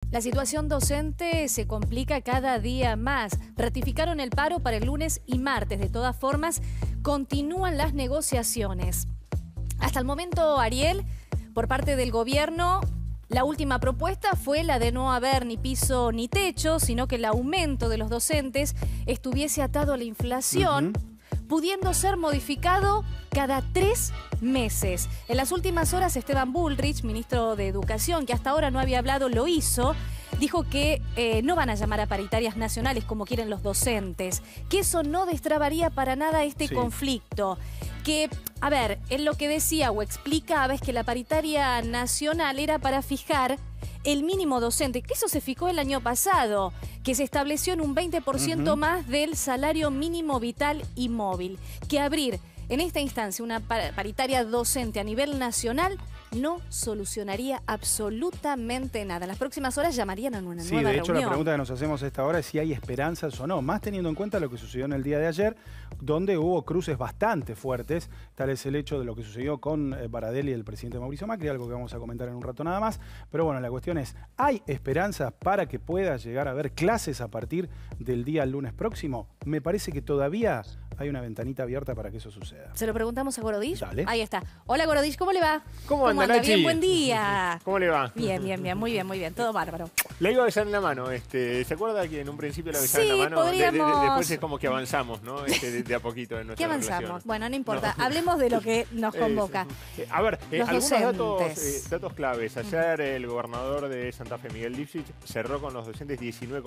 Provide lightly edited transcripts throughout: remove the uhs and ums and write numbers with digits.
La situación docente se complica cada día más. Ratificaron el paro para el lunes y martes. De todas formas, continúan las negociaciones. Hasta el momento, Ariel, por parte del gobierno, la última propuesta fue la de no haber ni piso ni techo, sino que el aumento de los docentes estuviese atado a la inflación, pudiendo ser modificado cada 3 meses. En las últimas horas, Esteban Bullrich, ministro de Educación, que hasta ahora no había hablado, lo hizo. Dijo que no van a llamar a paritarias nacionales como quieren los docentes, que eso no destrabaría para nada este conflicto. Que, a ver, él lo que decía o explicaba es que la paritaria nacional era para fijar el mínimo docente, que eso se fijó el año pasado, que se estableció en un 20% más del salario mínimo vital y móvil. Que abrir en esta instancia una paritaria docente a nivel nacional no solucionaría absolutamente nada. En las próximas horas llamarían a una nueva reunión. Sí, de hecho la pregunta que nos hacemos a esta hora es si hay esperanzas o no, más teniendo en cuenta lo que sucedió en el día de ayer, donde hubo cruces bastante fuertes, tal es el hecho de lo que sucedió con Baradel y el presidente Mauricio Macri, algo que vamos a comentar en un rato nada más. Pero bueno, la cuestión es, ¿hay esperanzas para que pueda llegar a haber clases a partir del día lunes próximo? Me parece que todavía hay una ventanita abierta para que eso suceda. Se lo preguntamos a Gorodich. Dale. Ahí está. Hola Gorodich, ¿cómo le va? ¿Cómo anda, Nachi? Bien, buen día. ¿Cómo le va? Bien, bien, bien, muy bien, todo bárbaro. Le iba a besar en la mano. ¿Se acuerda que en un principio la besaba en la mano? Podríamos... Después es como que avanzamos, ¿no? De a poquito en nuestra ¿Qué avanzamos? relación. Bueno, no importa. No. Hablemos de lo que nos convoca. A ver, algunos docentes. datos claves. Ayer el gobernador de Santa Fe, Miguel Lifschitz, cerró con los docentes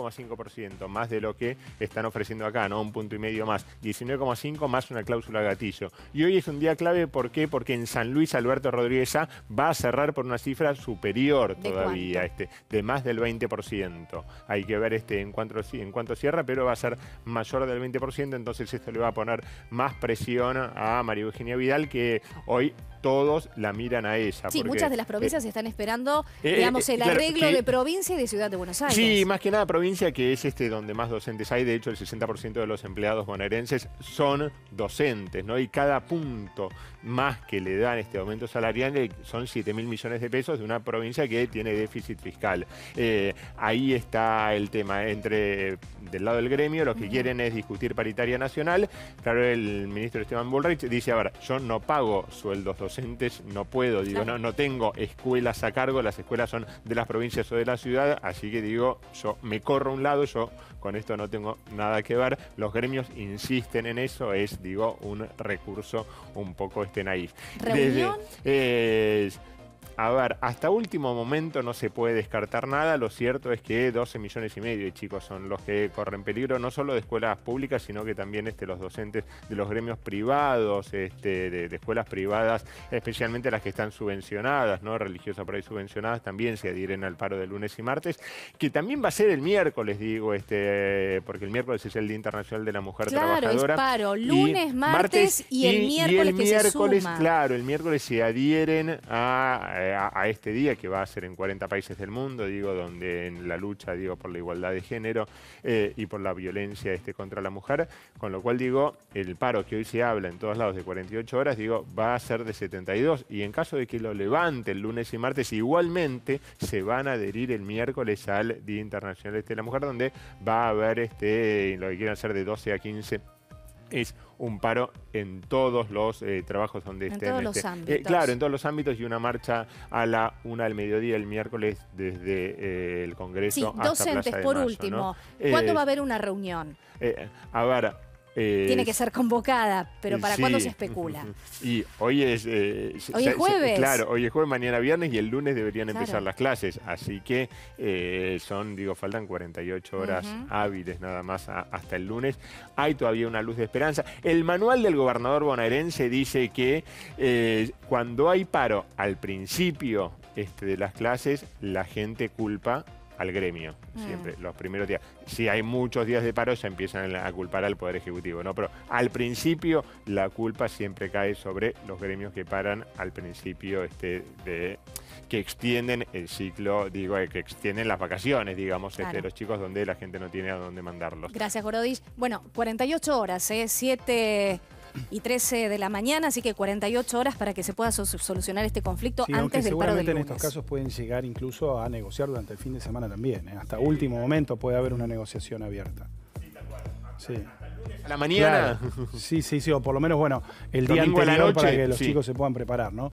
19,5%, más de lo que están ofreciendo acá, ¿no? 1,5 puntos más. 19,5 más una cláusula gatillo. Y hoy es un día clave, ¿por qué? Porque en San Luis Alberto Rodríguez A va a cerrar por una cifra superior todavía, de más del 20%. Hay que ver en cuánto cierra, pero va a ser mayor del 20%, entonces esto le va a poner más presión a María Eugenia Vidal, que hoy todos la miran a ella. Sí, porque muchas de las provincias están esperando, digamos, el arreglo de provincia y de Ciudad de Buenos Aires. Sí, más que nada provincia, que es donde más docentes hay. De hecho, el 60% de los empleados bonaerenses son docentes, ¿no? Y cada punto más que le dan este aumento salarial son 7.000 millones de pesos de una provincia que tiene déficit fiscal. Ahí está el tema. Del lado del gremio, lo que quieren es discutir paritaria nacional. Claro, el ministro Esteban Bullrich dice, a ver, yo no pago sueldos docentes, no puedo, digo, no tengo escuelas a cargo, las escuelas son de las provincias o de la ciudad, así que digo, yo me corro a un lado, yo con esto no tengo nada que ver. Los gremios insisten en eso, es, digo, un recurso un poco naif. ¿Reunión? A ver, hasta último momento no se puede descartar nada. Lo cierto es que 12,5 millones de chicos son los que corren peligro, no solo de escuelas públicas, sino que también los docentes de los gremios privados, de escuelas privadas, especialmente las que están subvencionadas, ¿no? Religiosas por ahí subvencionadas, también se adhieren al paro de lunes y martes, que también va a ser el miércoles, digo, porque el miércoles es el Día Internacional de la Mujer Trabajadora. Claro, es paro, lunes, martes y el miércoles que se suma. Claro, el miércoles se adhieren a este día, que va a ser en 40 países del mundo, digo, donde en la lucha, digo, por la igualdad de género y por la violencia contra la mujer, con lo cual, digo, el paro que hoy se habla en todos lados de 48 horas, digo, va a ser de 72, y en caso de que lo levante el lunes y martes, igualmente se van a adherir el miércoles al Día Internacional de la Mujer, donde va a haber lo que quieran hacer de 12 a 15. Es un paro en todos los trabajos donde estén. En todos los ámbitos. Claro, en todos los ámbitos, y una marcha a la 1 del mediodía el miércoles desde el Congreso hasta docentes, Plaza de por Mayo, último. ¿no? ¿Cuándo va a haber una reunión? A ver... Tiene que ser convocada, pero ¿para cuándo se especula? Y hoy es... hoy es jueves. Claro, hoy es jueves, mañana viernes, y el lunes deberían empezar las clases. Así que faltan 48 horas hábiles nada más hasta el lunes. Hay todavía una luz de esperanza. El manual del gobernador bonaerense dice que cuando hay paro al principio de las clases, la gente culpa al gremio, siempre, los primeros días. Si hay muchos días de paro, ya empiezan a culpar al Poder Ejecutivo, ¿no? Pero al principio la culpa siempre cae sobre los gremios que paran al principio que extienden el ciclo, digo, que extienden las vacaciones, digamos, de los chicos, donde la gente no tiene a dónde mandarlos. Gracias, Gorodich. Bueno, 48 horas, 7 y 13 de la mañana, así que 48 horas para que se pueda solucionar este conflicto Sí, antes del paro del seguramente en lunes. estos casos pueden llegar incluso a negociar durante el fin de semana también. Hasta último momento puede haber una negociación abierta. Sí. A la mañana. Claro. Sí, o por lo menos, bueno, el día Domingo a la anterior para noche, que los sí. chicos se puedan preparar, ¿no?